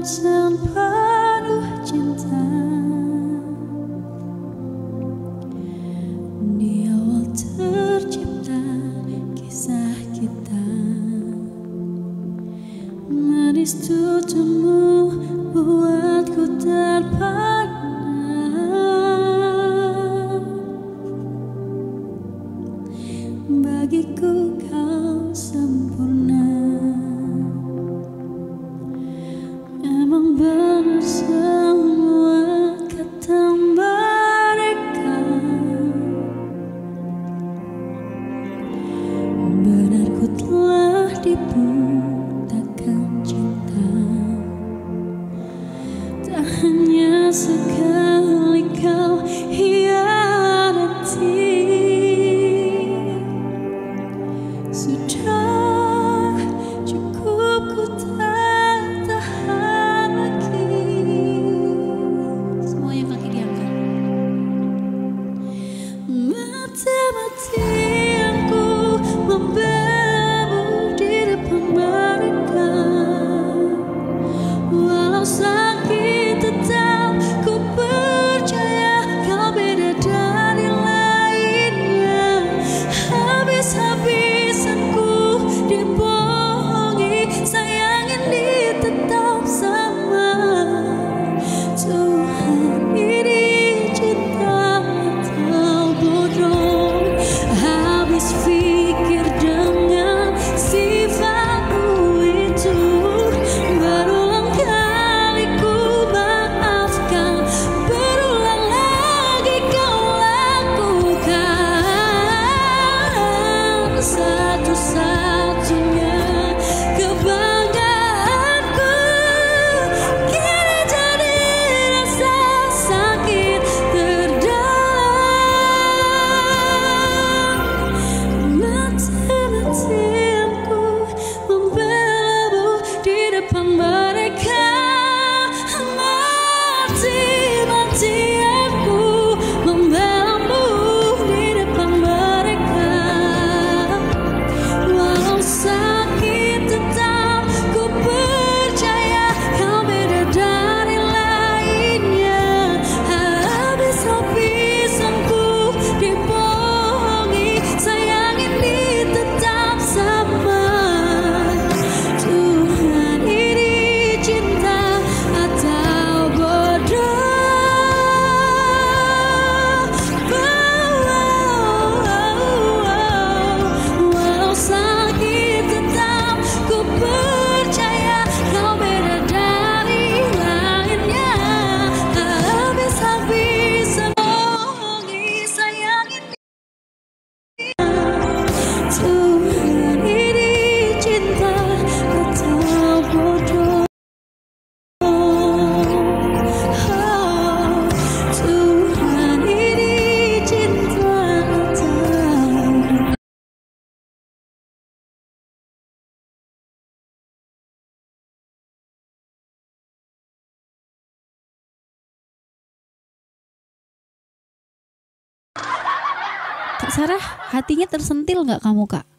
insan penuh cinta. Di awal tercipta kisah kita, manis tuturmu buatku terpana. Bagiku kau sempurna. Emang benar semua kata mereka, benar ku telah dibutakan cinta. Tak hanya sekali kau hianati, sudah cukup ku tak tahan lagi. Semuanya kaki diangkat. Mati-matian ku membelamu di depan mereka. Walau sakit tetap ku percaya kau beda dari lainnya. Habis-habisan ku dibohongi, sayang ini tetap sama. Tuhan, ini cinta atau bodoh? Habis pikir dengan sifatmu itu, berulang kali ku maafkan, berulang lagi kau lakukan. Satu-satunya kebanggaanku kini jadi rasa sakit terdalam. Mati-matianku membelamu di depan mereka. Mati-matianku membelamu di depan mereka. Walau sakit tetap ku percaya kau beda dari lainnya. Habis-habisan ku dibohongi, sayang ini tetap sama. Tuhan, ini cinta atau bodoh? Walau sakit tetap ku percaya kau beda dari lainnya. Habis-habisan bohongi, sayang ini. Tuhan, ini cinta atau bodoh? Tuhan, ini cinta atau Kak Sarah, hatinya tersentil nggak kamu, Kak?